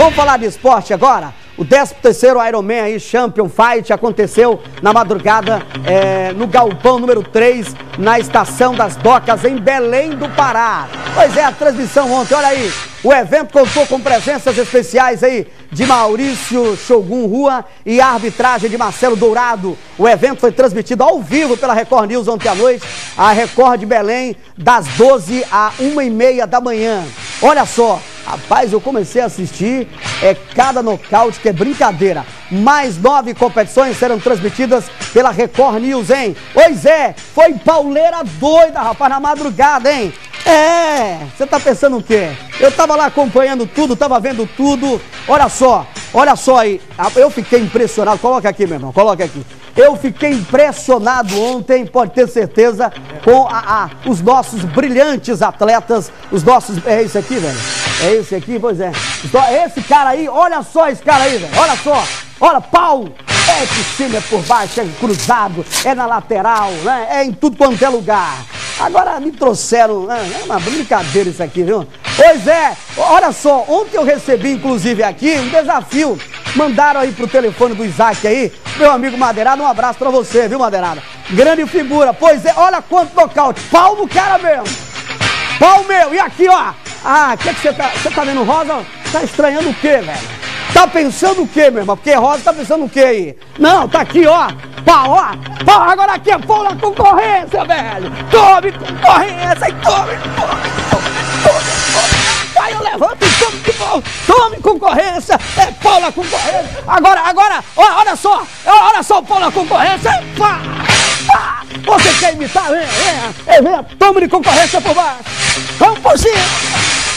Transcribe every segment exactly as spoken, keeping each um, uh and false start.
Vamos falar de esporte agora? O décimo terceiro Ironman aí, Champion Fight, aconteceu na madrugada é, no galpão número três, na Estação das Docas, em Belém do Pará. Pois é, a transmissão ontem, olha aí, o evento contou com presenças especiais aí de Maurício Shogun Rua e a arbitragem de Marcelo Dourado. O evento foi transmitido ao vivo pela Record News ontem à noite, a Record de Belém, das doze à uma e meia da manhã. Olha só, rapaz, eu comecei a assistir, é cada nocaute que é brincadeira. Mais nove competições serão transmitidas pela Record News, hein? Pois é, foi pauleira doida, rapaz, na madrugada, hein? É, você tá pensando o quê? Eu tava lá acompanhando tudo, tava vendo tudo. Olha só, olha só aí, eu fiquei impressionado, coloca aqui, meu irmão, coloca aqui. Eu fiquei impressionado ontem, pode ter certeza, com a, a, os nossos brilhantes atletas, os nossos... É esse aqui, velho? É esse aqui? Pois é. Esse cara aí, olha só esse cara aí, velho, olha só. Olha, pau, é de cima, é por baixo, é cruzado, é na lateral, né? É em tudo quanto é lugar. Agora me trouxeram, né? É uma brincadeira isso aqui, viu? Pois é, olha só, ontem eu recebi, inclusive aqui, um desafio. Mandaram aí pro telefone do Isaac aí, meu amigo Madeirada, um abraço pra você, viu, Madeirada? Grande figura, pois é, olha quanto nocaute, pau no cara mesmo. Pau meu, e aqui, ó. Ah, o que é que você tá, você tá vendo rosa? Tá estranhando o quê, velho? Tá pensando o quê, meu irmão? Porque rosa tá pensando o quê aí? Não, tá aqui, ó. Pau, ó. Pau, agora aqui é pau na concorrência, velho. Tome concorrência e tome, tome, tome, tome, tome. Vai, eu levanto e tome de pau. Tome concorrência. É pau na concorrência. Agora, agora, ó, olha só. Olha só o pau na concorrência. Pá, pá. Você quer imitar? Vem, vem, vem, vem. Tome de concorrência por baixo. Vamos por cima.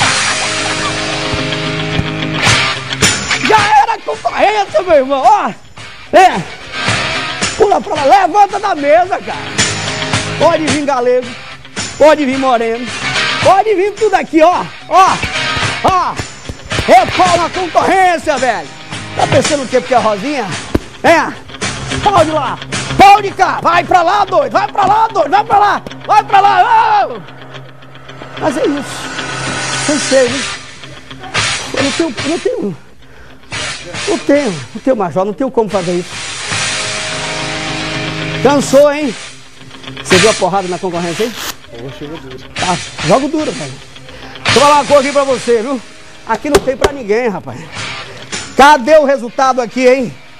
Já era concorrência, meu irmão, ó, é, pula pra lá, levanta da mesa, cara, pode vir galego, pode vir moreno, pode vir tudo aqui, ó, ó, ó, é pau na concorrência, velho, tá pensando o quê, porque é rosinha? É, pau de lá, pau de cá, vai pra lá, doido, vai pra lá, doido, vai pra lá, vai pra lá, oh! Mas é isso, cansei, né? Eu não tenho, eu não tenho... Não tenho, não tenho, Major, não tenho como fazer isso. Cansou, hein? Você viu a porrada na concorrência, hein? Tá, jogo duro, velho. Vou falar uma coisa aqui pra você, viu? Aqui não tem pra ninguém, rapaz. Cadê o resultado aqui, hein?